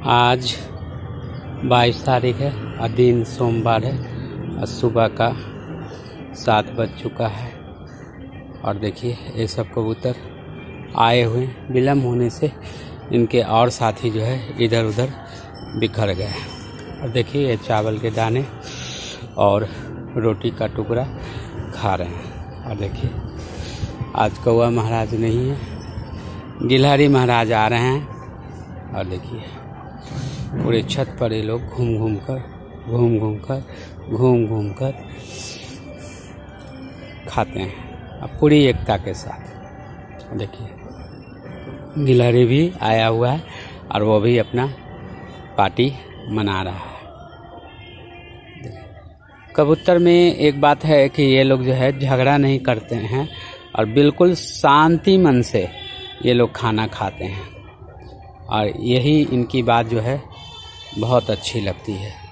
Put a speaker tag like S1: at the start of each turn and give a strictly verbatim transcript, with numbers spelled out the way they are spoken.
S1: आज बाईस तारीख है और दिन सोमवार है और सुबह का सात बज चुका है। और देखिए ये सब कबूतर आए हुए विलम्ब होने से इनके और साथी जो है इधर उधर बिखर गए। और देखिए ये चावल के दाने और रोटी का टुकड़ा खा रहे हैं। और देखिए आज कौवा महाराज नहीं है, गिलहरी महाराज आ रहे हैं। और देखिए पूरे छत पर ये लोग घूम घूम कर घूम घूम कर घूम घूम कर खाते हैं अब पूरी एकता के साथ। देखिए गिलहरी भी आया हुआ है और वो भी अपना पार्टी मना रहा है। कबूतर में एक बात है कि ये लोग जो है झगड़ा नहीं करते हैं और बिल्कुल शांति मन से ये लोग खाना खाते हैं और यही इनकी बात जो है बहुत अच्छी लगती है।